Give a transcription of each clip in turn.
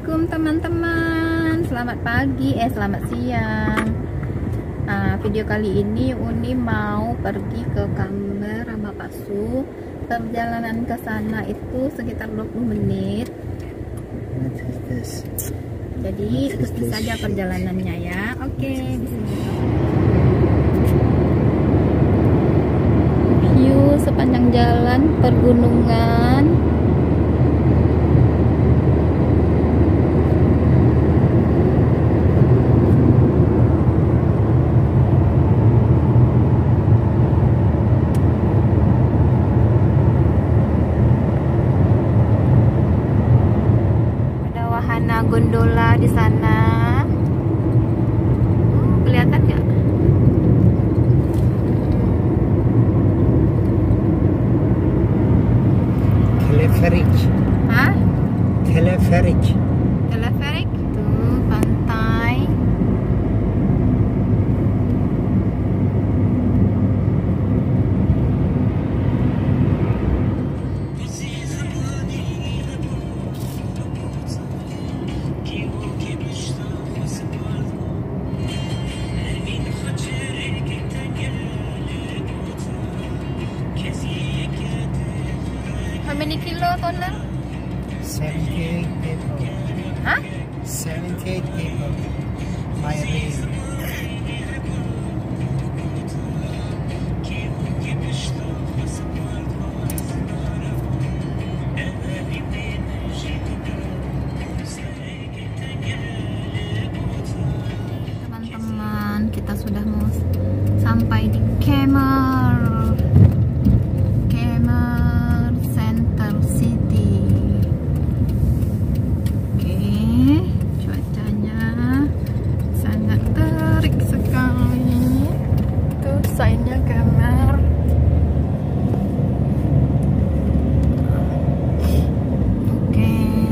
Assalamualaikum teman-teman. Selamat pagi, selamat siang. Video kali ini Uni mau pergi ke Camber sama Pak Su. Perjalanan ke sana itu sekitar 20 menit. Jadi ikuti saja perjalanannya ya. Oke, bismillah. View sepanjang jalan pergunungan. Gondola di sana. Kelihatan nggak? Teleferik. Hah? Teleferik. Teleferik. Tuh pantai. How many kilo total? 78 people. Hah? 78 people. My race. Teman-teman, kita sudah mau sampai di Camber Center City. Oke, cuacanya sangat terik sekali. Tuh sign-nya Camber. Oke.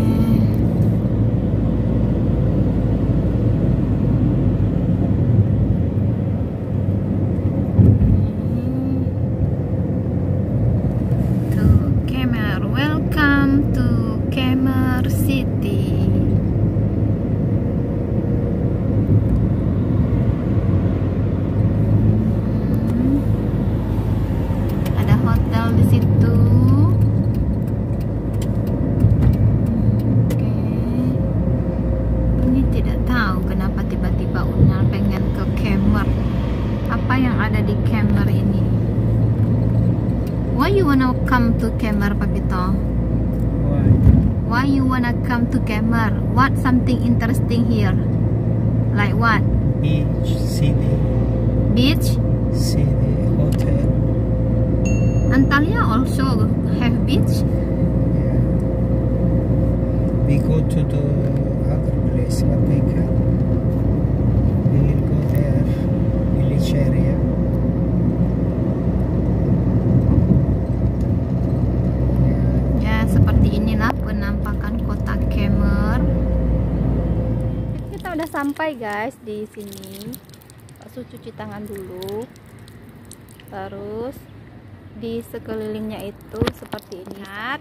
Welcome to Camber City. Ada hotel di situ. Oke. Ini tidak tahu kenapa tiba-tiba Una pengen ke Camber. Apa yang ada di Camber ini? Why you wanna come to Camber, Papito? Why? Why you wanna come to Camber? What something interesting here? Like what? Beach, city, Beach? city, hotel. Antalya also have beach? Yeah. We go to the other place, Mateka. We will go there, village area. Ya, seperti inilah penampakan kota Camber. Kita udah sampai guys di sini. Pak Su cuci tangan dulu. Terus di sekelilingnya itu seperti ini. Lihat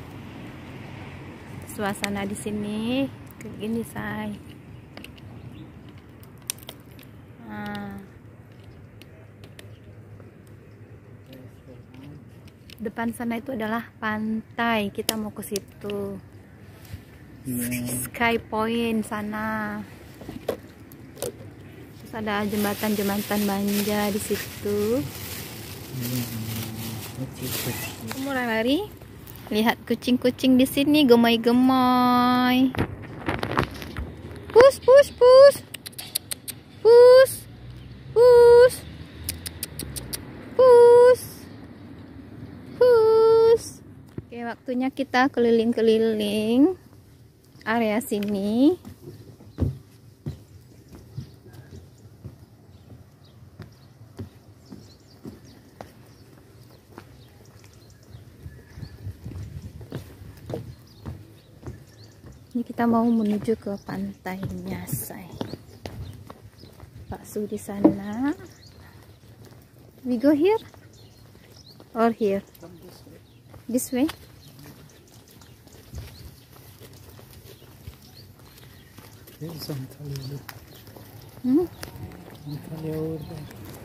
suasana di sini kayak gini, say. Depan sana itu adalah pantai. Kita mau ke situ. Sky Point sana. Terus ada jembatan-jembatan manja di situ. Mulai lari. Lihat kucing-kucing di sini gemoy-gemoy. Push, push, push. Push. Push. Push. Push. Oke, waktunya kita keliling-keliling area sini. Ini kita mau menuju ke pantainya, say. Pak Su di sana. We go here or here? This way. There's Antalya. Antalya over there.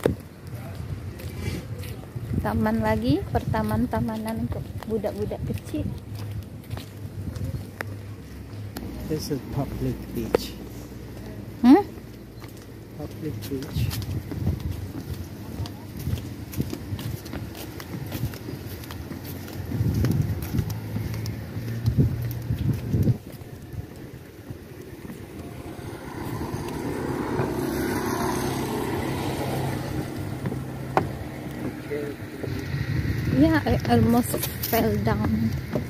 Taman lagi, pertaman-tamanan untuk budak-budak kecil. This is public beach. Public beach. Yeah, I almost fell down.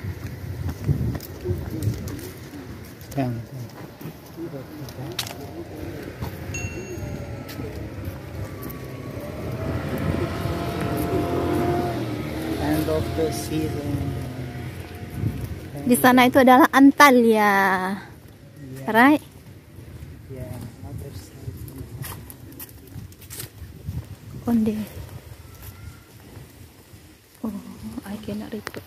Down. End of the season. Di sana itu adalah Antalya, Yeah. right? Yeah, other side. Onde. Oh, I cannot read it.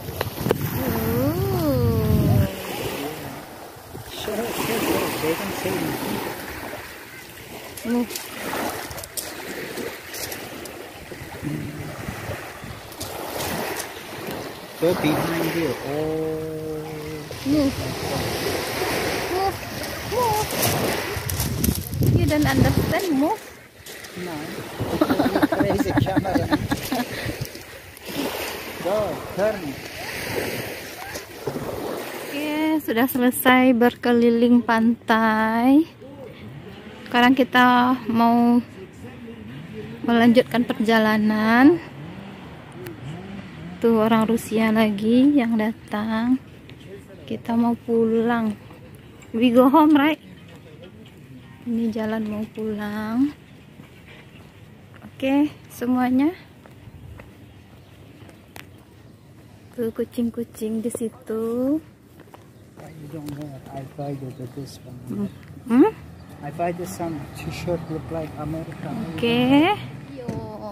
Oh. Sure. They don't say anything. Move. Go behind you. Oh. Move. Move. Move. You don't understand, move. No. Crazy camera. Go, turn. Oke, sudah selesai berkeliling pantai. Sekarang kita mau melanjutkan perjalanan. Tuh orang Rusia lagi yang datang. Kita mau pulang. We go home, right? Ini jalan mau pulang. Oke, semuanya. Tuh kucing-kucing di situ. You don't know. I buy this one. I buy this some t-shirt look like America. Oke. Yo.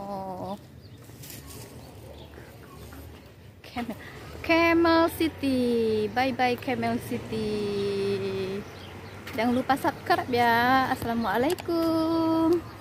Camel City. Bye bye Camel City. Jangan lupa subscribe ya. Assalamualaikum.